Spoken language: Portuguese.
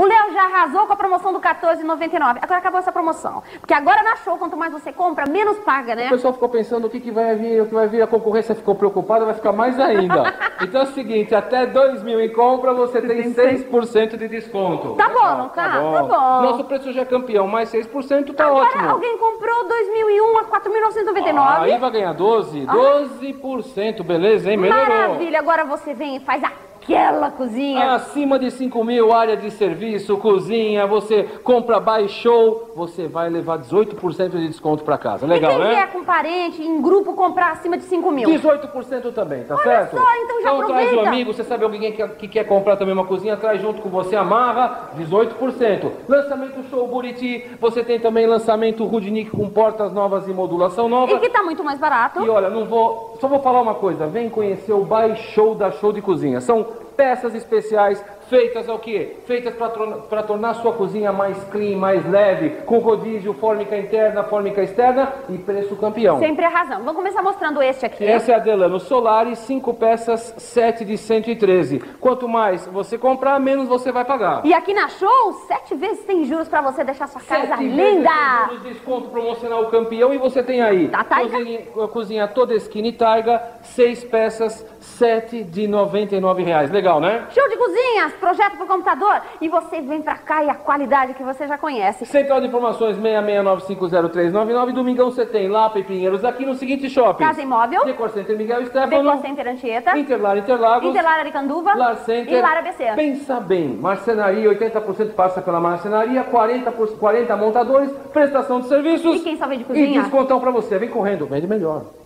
Léo já arrasou com a promoção do R$14,99. Agora acabou essa promoção. Porque agora na Show, quanto mais você compra, menos paga, né? O pessoal ficou pensando o que vai vir, a concorrência ficou preocupada, vai ficar mais ainda. Então é o seguinte, até 2.000 em compra você tem 6% de desconto. Tá bom, não tá? Tá bom. Nosso preço já é campeão, mais 6% tá agora, ótimo. Alguém comprou 2001 a 4.999. Aí vai ganhar 12%, 12%, beleza, hein? Melhorou. Maravilha, agora você vem e faz aquela cozinha. Acima de 5.000, área de serviço, cozinha, você compra Buy Show, você vai levar 18% de desconto pra casa. Legal, né? E quem vier com parente, em grupo, comprar acima de 5.000? 18% também, tá certo? Olha só, então já aproveita. Traz o amigo, você sabe alguém que quer comprar também uma cozinha, traz junto com você, amarra, 18%. Lançamento Show Buriti, você tem também lançamento Rudnick com portas novas e modulação nova. E que tá muito mais barato. E olha, só vou falar uma coisa, vem conhecer o Buy Show da Show de Cozinha. São peças especiais feitas ao quê? Feitas para tornar a sua cozinha mais clean, mais leve, com rodízio, fórmica interna, fórmica externa e preço campeão. Sempre arrasando. Vamos começar mostrando este aqui. Essa é a Delano Solari, 5 peças, 7 de 113. Quanto mais você comprar, menos você vai pagar. E aqui na Show, 7 vezes tem juros para você deixar sua casa linda. 7 vezes desconto promocional campeão e você tem aí cozinha toda skinny Taiga, 6 peças, 7 de R$99. Legal, né? Show de cozinhas, projeto pro computador. E você vem pra cá e a qualidade que você já conhece. Central de Informações 66950399. Domingão você tem Lapa e Pinheiros aqui no seguinte shopping. Casa Imóvel. Decor Center Miguel Stefano. Decor Center Anchieta. Interlar Interlagos. Interlar Aricanduva. Lar Center. E Lar ABC. Pensa bem, marcenaria, 80% passa pela marcenaria, 40 montadores, prestação de serviços. E quem só vende cozinha? E descontão pra você. Vem correndo, vende melhor.